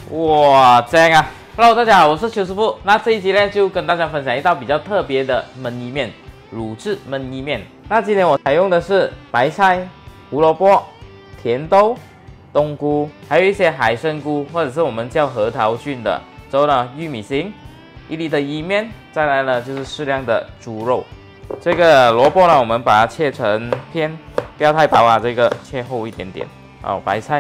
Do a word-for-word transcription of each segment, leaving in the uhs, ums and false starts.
哇，这样啊 ！Hello， 大家好，我是邱师傅。那这一集呢，就跟大家分享一道比较特别的焖意面——卤制焖意面。那今天我采用的是白菜、胡萝卜、甜豆、冬菇，还有一些海参菇，或者是我们叫核桃菌的。之后呢，玉米芯，一粒的意面，再来呢就是适量的猪肉。这个萝卜呢，我们把它切成片，不要太薄啊，这个切厚一点点。好，白菜。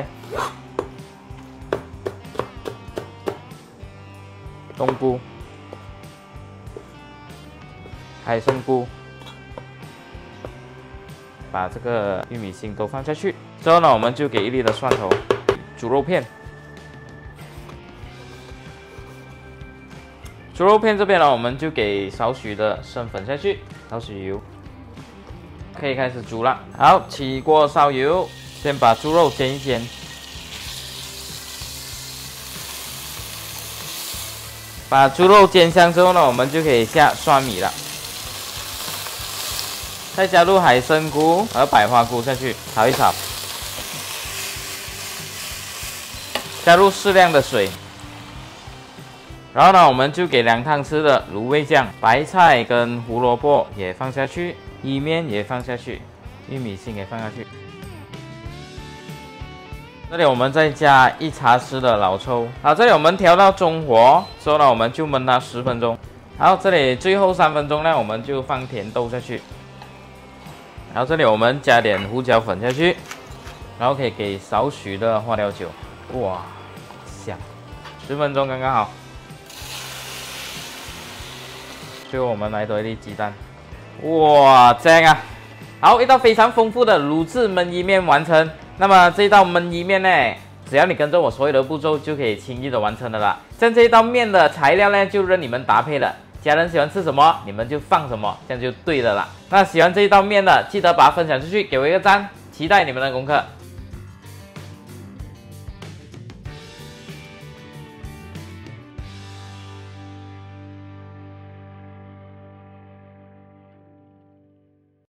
冬菇、海参菇，把这个玉米芯都放下去。之后呢，我们就给一粒的蒜头、猪肉片。猪肉片这边呢，我们就给少许的生粉下去，少许油，可以开始煮了。好，起锅烧油，先把猪肉煎一煎。 把猪肉煎香之后呢，我们就可以下蒜米了，再加入海参菇和百花菇下去炒一炒，加入适量的水，然后呢，我们就给两汤匙的卤味酱，白菜跟胡萝卜也放下去，意面也放下去，玉米芯也放下去。 这里我们再加一茶匙的老抽，好，这里我们调到中火，之后呢，我们就焖它十分钟。然后这里最后三分钟呢，我们就放甜豆下去。然后这里我们加点胡椒粉下去，然后可以给少许的花雕酒，哇，香！十分钟刚刚好。最后我们来多一粒鸡蛋，哇，这样啊！好，一道非常丰富的卤制焖意面完成。 那么这一道焖意面呢，只要你跟着我所有的步骤，就可以轻易的完成的啦。像这一道面的材料呢，就任你们搭配了。家人喜欢吃什么，你们就放什么，这样就对了啦。那喜欢这一道面的，记得把它分享出去，给我一个赞。期待你们的功课。